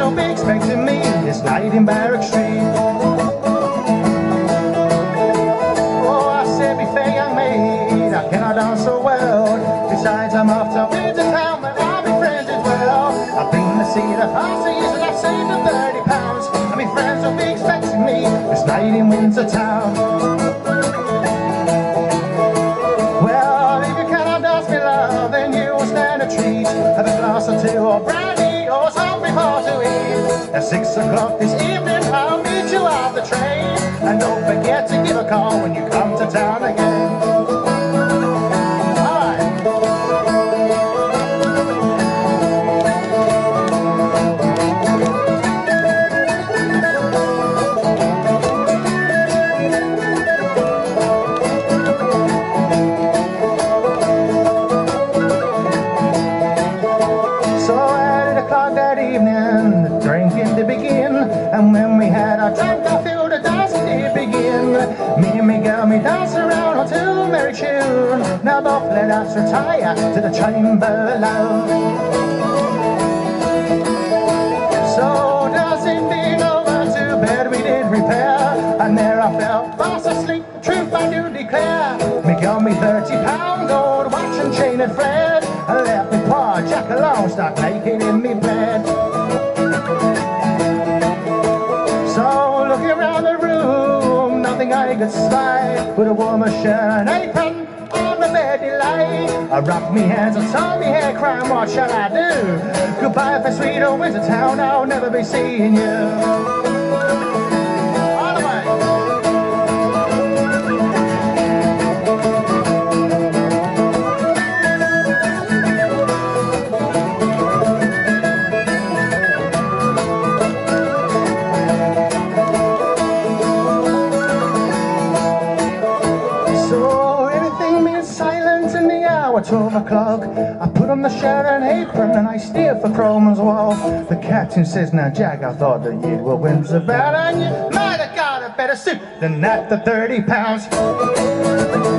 will be expecting me this night in Barrack Street. Oh, I said, be fair, young maid, I cannot dance so well. Besides, I'm off to Windsor town, but I'll be friends as well. I've been to see the parties and I've saved the £30, and my friends will be expecting me this night in Windsor town. Well, if you cannot dance me love, then you will stand a treat. Have a glass or two or brandy or something more to eat. At 6 o'clock this evening I'll meet you off the train, and don't forget to give a call when you come to town again. And when we had our drink, I feel the dancing did begin. Me and me girl, me dance around until a merry tune. Now both let us retire to the chamber below. So dancing being over, to bed we did repair, and there I fell fast asleep, the truth I do declare. Me girl, me £30, gold watch and chain had fled, and left me poor Jack alone, stuck naked in me bed. I could spy, with a warmer shirt and apron on the bed he lay. I rubbed me hands and told me hair, crying, what shall I do? Goodbye for sweet old Windsor town, I'll never be seeing you. At 12 o'clock, I put on the shirt and apron and I steer for Croman's Wall. The captain says, now Jack, I thought that you were Windsor bound, and you might have got a better suit than that for £30.